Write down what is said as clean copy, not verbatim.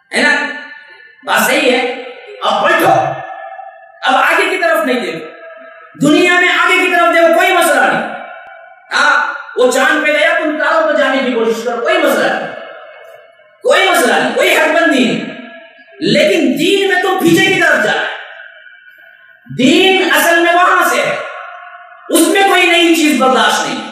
है ना? बात सही है। अब बैठो, अब आगे की तरफ नहीं देखो, दुनिया में आगे की तरफ देखो, कोई मसला नहीं। हाँ, वो चांद पे गया, तुम तारों पर जाने की कोशिश करो, कोई मसला नहीं, कोई मसला नहीं, कोई हदबंदी नहीं। लेकिन दीन में तुम पीछे की तरफ जा रहे हो। दीन असल में वहां से है, उसमें कोई नई चीज बर्दाश्त नहीं।